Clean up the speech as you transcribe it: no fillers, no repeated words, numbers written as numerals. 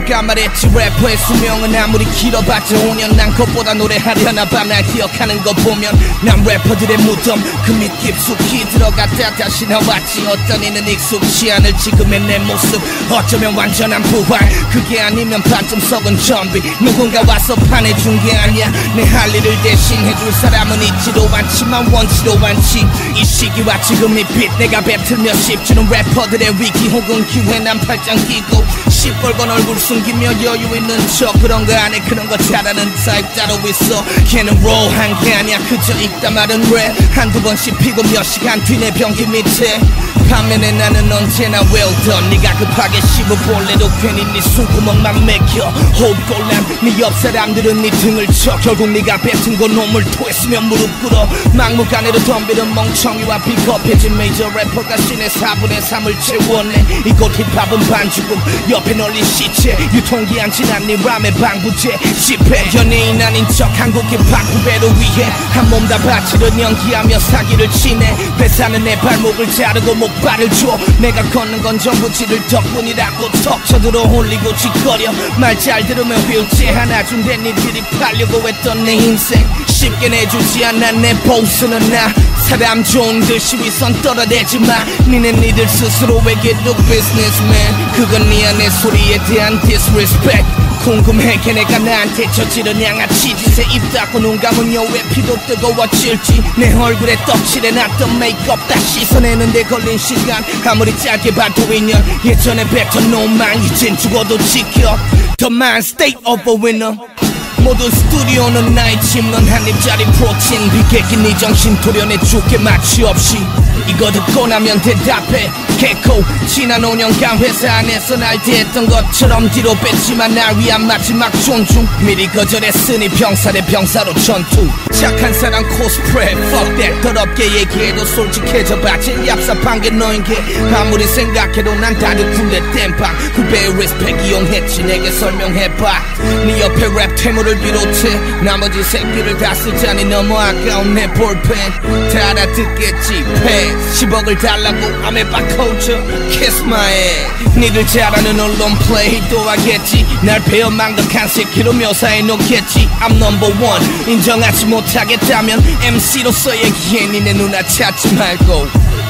누가 말했지 래퍼의 수명은 아무리 길어봤자 5년 난 것보다 노래하려나 봐. 날 기억하는 거 보면 난 래퍼들의 무덤 그 밑 깊숙이 들어갔다 다시 나왔지. 어떤 이는 익숙치 않을 지금의 내 모습 어쩌면 완전한 부활. 그게 아니면 반쯤 썩은 좀비. 누군가 와서 판해준 게 아니야. 내 할 일을 대신해줄 사람은 있지도 않지만 원치도 않지. 이 시기와 지금 이 빛 내가 뱉으며 씹주는 래퍼들의 위기 혹은 기회 난 팔짱 끼고 시뻘건 얼굴 숨기며 여유 있는 척 그런 거 안에 그런 거 잘하는 타입 따로 있어. 걔는 롤한 게 아니야 그저 읽다 마른 랩 한두 번 씹히고 몇 시간 뒤 내 변기 밑에 반면에 나는 언제나 well done. 네가 급하게 씹어볼래도 괜히 네 숨구멍만 맥혀. 호흡곤란 네 옆 사람들은 네 등을 쳐. 결국 네가 뱉은 거 놈을 토했으면 무릎 꿇어. 막무가내로 덤비는 멍청이와 비겁해진 메이저 래퍼가 신의 4분의 3을 채웠네. 이곳 힙합은 반죽음 옆에 널린 시체 유통기한 지난 네 람의 방부제 실패. 연예인 아닌 척 한국 힙합 후배를 위해 한 몸 다 바치를 연기하며 사기를 치네. 회사는 내 발목을 자르고 목발을 줘. 내가 걷는 건 전부 지들 덕분이라고 턱 쳐들어 홀리고 짓거려. 말 잘 들으면 휠체 하나 준대 니들이 팔려고 했던 내 인생 쉽게 내주지 않아. 내 보스는 나 사람 좋은 듯이 위선 떨어대지 마. 니네 니들 스스로에게 look businessman. 그건 네 안의 소리에 대한 disrespect. 궁금해 걔네가 나한테 저지른 양아치 짓에 입 닫고 눈 감으며 왜 피도 뜨거워질지. 내 얼굴에 떡칠해놨던 메이크업 다시 씻어내는데 걸린 시간 아무리 짧게 봐도 2년. 예전에 뱉은 놈만 이젠 죽어도 지켜. The mind state of a winner. 모든 스튜디오는 나의 침넌 한 입짜리 프로틴 비계긴 네 정신 도려내 죽게 마취 없이. 이거 듣고 나면 대답해 개코. 지난 5년간 회사 안에서 날 대했던 것처럼 뒤로 뺐지만 날 위한 마지막 존중. 미리 거절했으니 병사 대 병사로 전투. 착한 사람 코스프레 fuck that. 더럽게 얘기해도 솔직해져봐. 제일 얍삽한 게 너인 게 아무리 생각해도 난 다들 굴레 땜빵. 후배의 리스펙 이용했지 내게 설명해봐. 네 옆에 랩 퇴물을 비롯해 나머지 새끼를 다 쓰자니 너무 아까운 내 볼펜. 다 알아듣겠지 패 10억을 달라고 I'm about culture kiss my ass. 니들 잘하는 언론 플레이 또 하겠지. 날 베어 망덕한 새끼로 묘사해 놓겠지. I'm number one 인정하지 못하겠다면 MC로서 얘기해. 니네 누나 찾지 말고